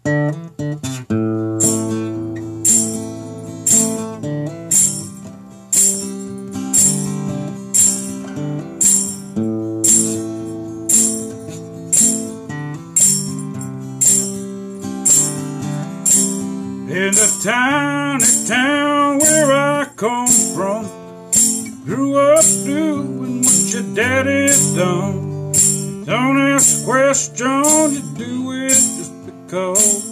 In the tiny town where I come from, grew up doing what your daddy done. Don't ask questions, you do it just because.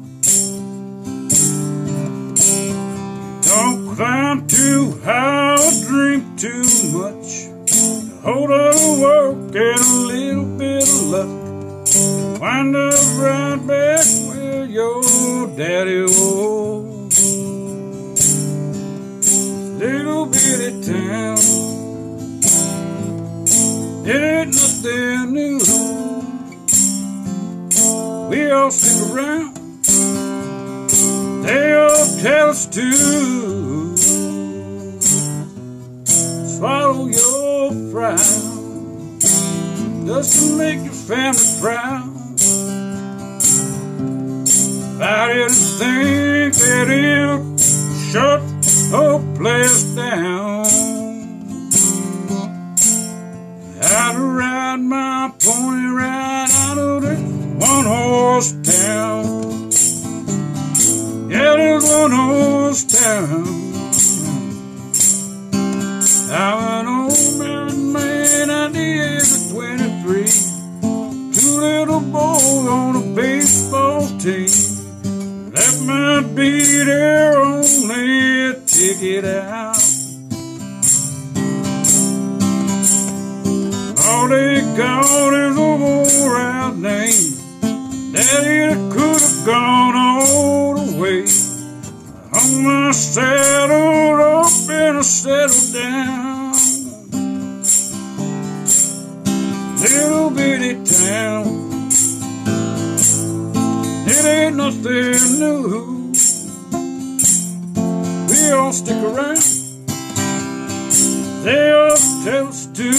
Don't climb too high or drink too much. A whole lot of work and a little bit of luck. Wind up right back where your daddy was. Little bitty town, it ain't nothing new. We all stick around, they all tell us to. Swallow your frown, just to make your family proud. If I didn't think that it'll shut the whole place down, I'd ride my pony right out of this one-horse town. Yeah, this one-horse town. I'm an old married man at the age of 23. Two little boys on a baseball team. That might be their only ticket out. All they got is a wore-out name. Daddy could have gone all the way. I hung my saddle up and I settled down. Little bitty town, it ain't nothing new. We all stick around, they all tell us to.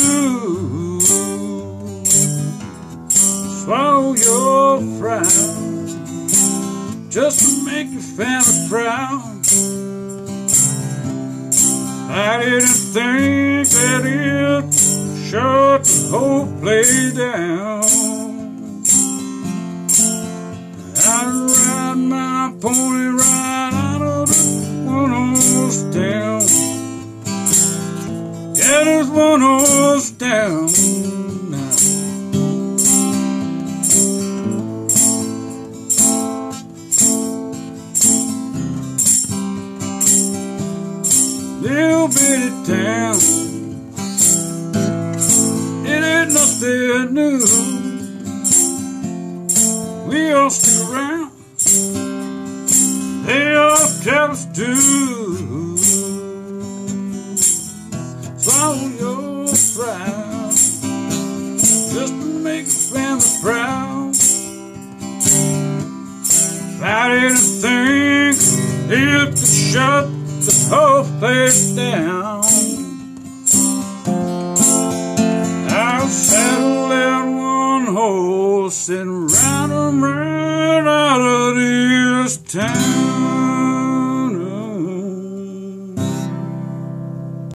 Swallow your frown, just to make your family proud. I didn't think that it shut the whole place down. I'd ride my pony right out of the one-horse town. Yeah, this one-horse town now. Little bitty town, it ain't nothing new. We all stick around, they all tell us to. Swallow your frown, just to make your family proud. If I didn't think it could shut the whole place down, I'll saddle that one horse and